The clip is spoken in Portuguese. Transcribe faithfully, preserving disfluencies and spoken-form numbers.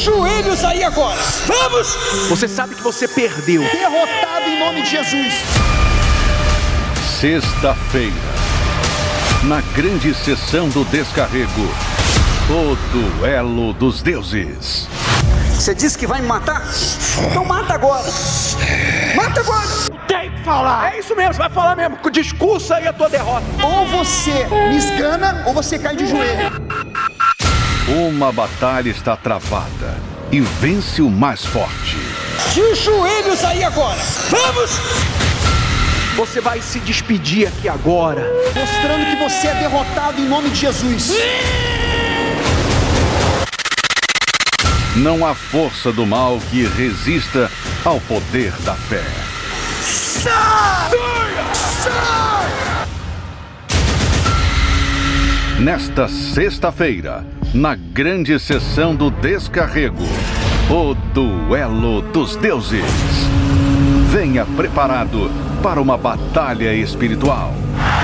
joelhos aí agora. Vamos! Você sabe que você perdeu. Derrotado em nome de Jesus. Sexta-feira, na grande sessão do descarrego, o duelo dos deuses. Você disse que vai me matar? Então mata agora. Mata agora. Tem que falar. É isso mesmo, você vai falar mesmo. Discursa aí a tua derrota. Ou você me esgana, ou você cai de joelho. Uma batalha está travada e vence o mais forte. De joelhos aí agora. Vamos! Você vai se despedir aqui agora, mostrando que você é derrotado em nome de Jesus. Não há força do mal que resista ao poder da fé. Sai! Sai! Nesta sexta-feira, na grande sessão do descarrego, o duelo dos deuses. Venha preparado para uma batalha espiritual.